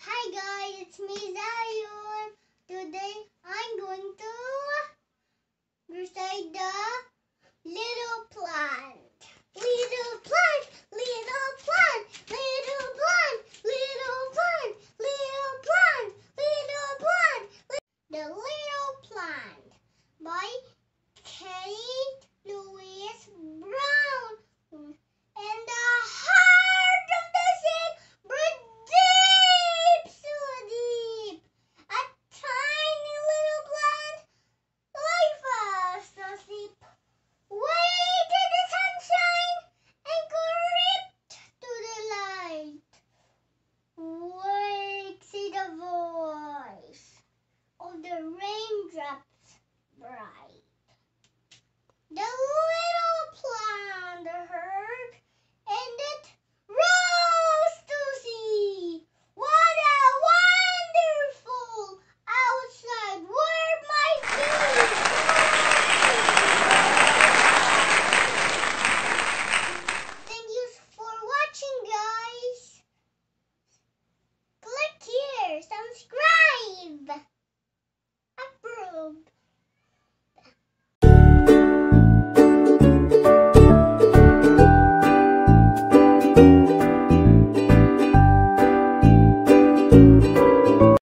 Hi guys, it's me Zion. Today I'm going to recite the little plant. Little plant, little plant, little plant, little